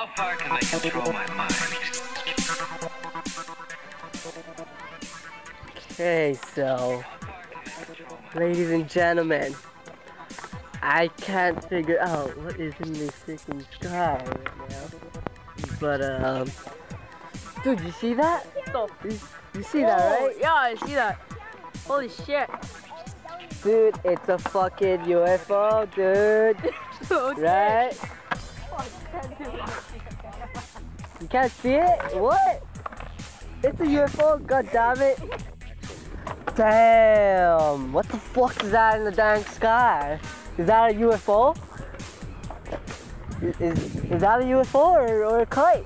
How far can I control my mind? Okay, so, ladies and gentlemen, I can't figure out what is in this freaking sky right now. But, dude, you see that? You see that, right? Yeah, I see that. Holy shit. Dude, it's a fucking UFO, dude. Okay. Right? You can't see it? What? It's a UFO, god damn it. Damn, what the fuck is that in the dang sky? Is that a UFO? Is that a UFO or a kite?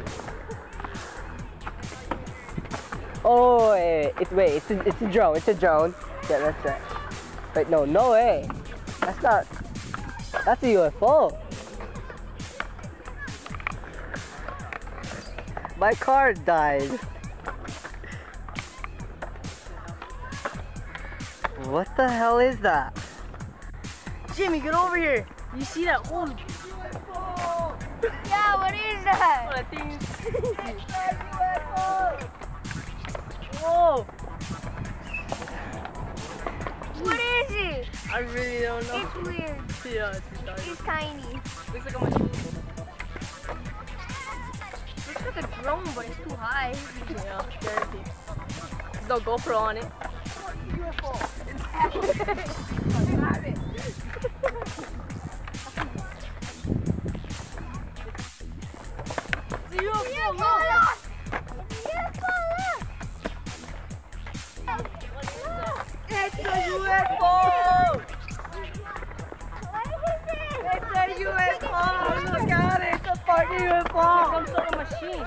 Oh, it's a drone, it's a drone. Yeah, that's right. Wait, no way. That's not, that's a UFO. My car died. What the hell is that? Jimmy, get over here. You see that? Holy UFO! Yeah, what is that? I think It's a UFO! whoa. What is it? I really don't know. It's weird. Yeah, it's tiny. It's tiny. Looks like a machine. Looks like a drone, but it's too high. Yeah, guaranteed. There's no GoPro on it. UFO. It's a UFO, look! It's a UFO! It's a UFO! Look at it! It's a fucking UFO! Some sort of machine.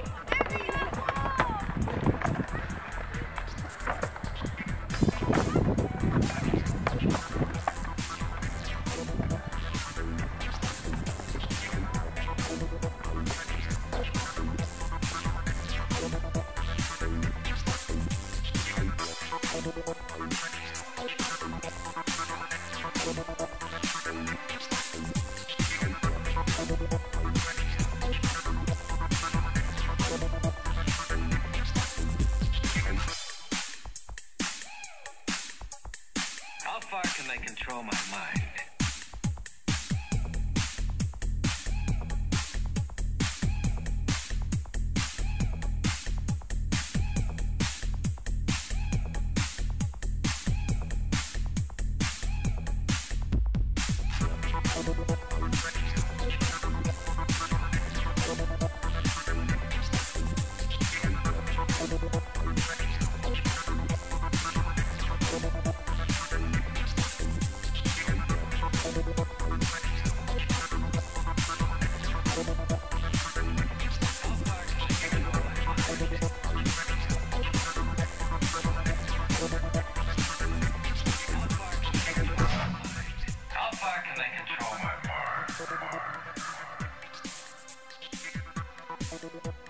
How far can I control my mind? How far can I control my mind?